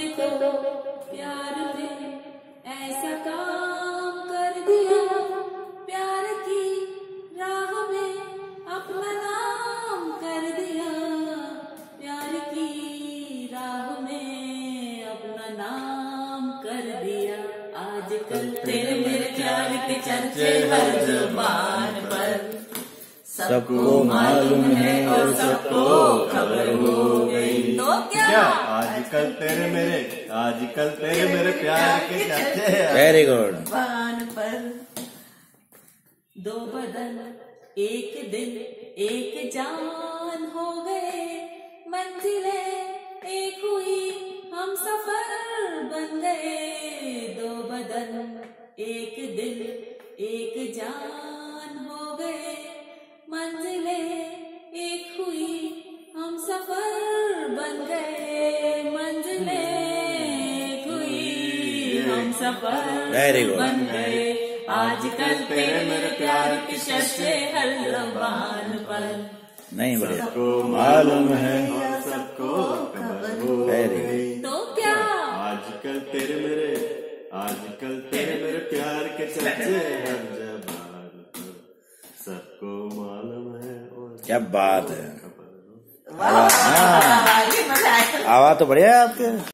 तो प्यार ने ऐसा काम कर दिया, प्यार की राह में अपना नाम कर दिया, प्यार की राह में अपना नाम कर दिया। आजकल तेरे मेरे प्यार के चर्चे हर जुबान पर, सबको मालूम है और सबको खबर हो गई। तो क्या आजकल तेरे मेरे प्यार के चर्चे वेरी गुड। जुबान पर दो बदन एक दिल एक जान हो गए, मंजिलें एक हुई हम सफर बन गए। दो बदन एक दिल एक जान हो गए, मंजिलें एक हुई हम सफर बन गए, मंजिलें एक हुई हम सफर Very good. बन गए। आजकल तेरे मेरे प्यार की चर्चे हर ज़बान पर, नहीं बढ़िया, सबको मालूम है और सबको खबर हो Very गई। तो क्या आजकल तेरे मेरे प्यार के चर्चे हर जबान पर, सबको मालूम है और क्या बात है। खबर हो। वाह, ये मजा आया। आवाज तो बढ़िया है आपके।